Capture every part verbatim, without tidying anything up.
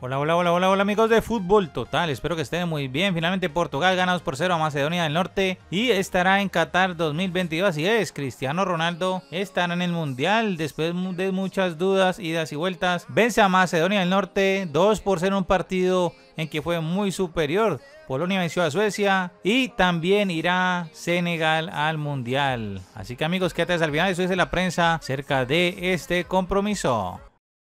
Hola, hola, hola, hola, hola amigos de Fútbol Total, espero que estén muy bien. Finalmente Portugal gana dos por cero a Macedonia del Norte y estará en Qatar dos mil veintidós, así es, Cristiano Ronaldo estará en el Mundial después de muchas dudas, idas y vueltas. Vence a Macedonia del Norte dos por cero en un partido en que fue muy superior. Polonia venció a Suecia y también irá Senegal al Mundial. Así que amigos, quédate al final, eso es la prensa acerca de este compromiso.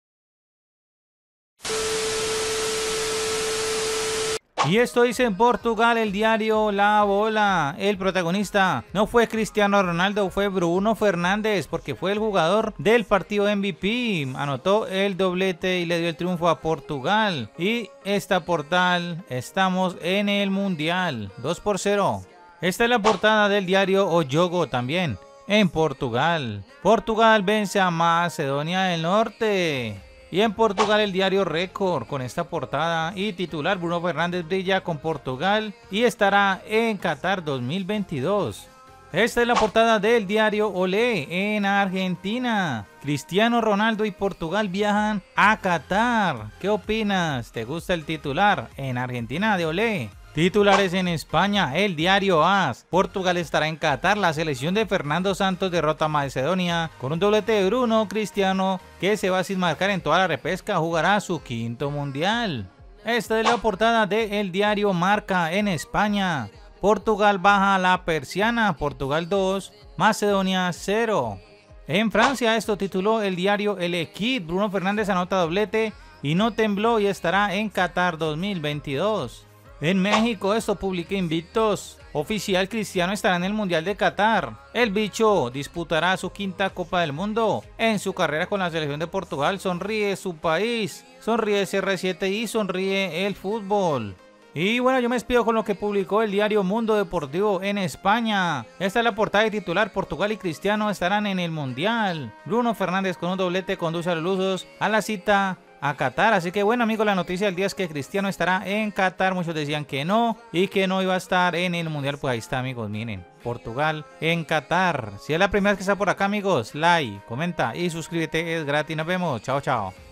Y esto dice en Portugal el diario La Bola. El protagonista no fue Cristiano Ronaldo, fue Bruno Fernández, porque fue el jugador del partido M V P. Anotó el doblete y le dio el triunfo a Portugal. Y esta portal, estamos en el Mundial, dos por cero. Esta es la portada del diario O Jogo también, en Portugal. Portugal vence a Macedonia del Norte. Y en Portugal el diario Récord con esta portada y titular: Bruno Fernández brilla con Portugal y estará en Qatar dos mil veintidós. Esta es la portada del diario Olé en Argentina. Cristiano Ronaldo y Portugal viajan a Qatar. ¿Qué opinas? ¿Te gusta el titular en Argentina de Olé? Titulares en España, el diario AS. Portugal estará en Qatar. La selección de Fernando Santos derrota a Macedonia con un doblete de Bruno. Cristiano, que se va sin marcar en toda la repesca, jugará su quinto mundial. Esta es la portada del diario Marca en España. Portugal baja la persiana. Portugal dos, Macedonia cero. En Francia esto tituló el diario El Equipe. Bruno Fernández anota doblete y no tembló y estará en Qatar dos mil veintidós. En México esto publica Invictos. Oficial: Cristiano estará en el Mundial de Qatar. El bicho disputará su quinta Copa del Mundo en su carrera con la selección de Portugal. Sonríe su país, sonríe C R siete y sonríe el fútbol. Y bueno, yo me despido con lo que publicó el diario Mundo Deportivo en España. Esta es la portada y titular: Portugal y Cristiano estarán en el Mundial. Bruno Fernández con un doblete conduce a los lusos a la cita a Qatar. Así que bueno amigos, la noticia del día es que Cristiano estará en Qatar. Muchos decían que no y que no iba a estar en el Mundial. Pues ahí está amigos, miren, Portugal en Qatar. Si es la primera vez que está por acá amigos, like, comenta y suscríbete, es gratis. Nos vemos, chao chao.